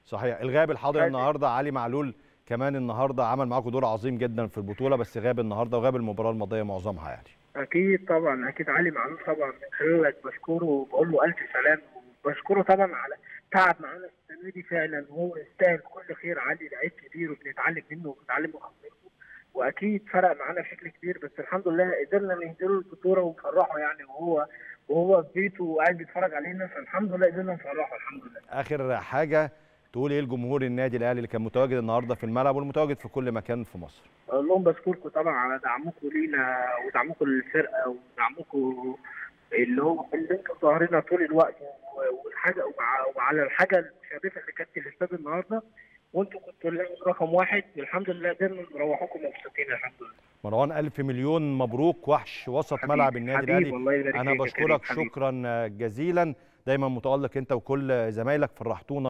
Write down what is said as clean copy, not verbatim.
صحيح. الغائب الحاضر النهارده علي معلول كمان النهارده عمل معاكم دور عظيم جدا في البطوله، بس غاب النهارده وغاب المباراه الماضيه معظمها يعني. اكيد طبعا، اكيد علي معلول طبعا من خلالك بشكره وبقول له الف سلام، وبشكره طبعا على تعب معانا السنه دي فعلا، وهو يستاهل كل خير. علي لعيب كبير وبنتعلم منه وبنتعلم من خبرته، واكيد فرق معانا بشكل كبير. بس الحمد لله قدرنا نهدله البطوله ونفرحه يعني، وهو في بيته وقاعد بيتفرج علينا، فالحمد لله قدرنا نفرحه الحمد لله. اخر حاجه تقول ايه لجمهور النادي الاهلي اللي كان متواجد النهارده في الملعب والمتواجد في كل مكان في مصر؟ اقول لهم بشكركم طبعا على دعمكم لينا ودعمكم للفرقه ودعمكم اللي انتوا ظاهرينها طول الوقت، والحاجه وعلى الحاجه المشرفه اللي كانت في الاستاد النهارده، وانتوا كنتوا رقم واحد. الحمد لله قدرنا نروحكم مبسوطين الحمد لله. مروان، ألف مليون مبروك، وحش وسط ملعب النادي حبيبي الأهلي. الله يبارك أنا فيك يا كريم بشكرك حبيبي. شكرا جزيلا، دايما متألق أنت وكل زمايلك، فرحتونا.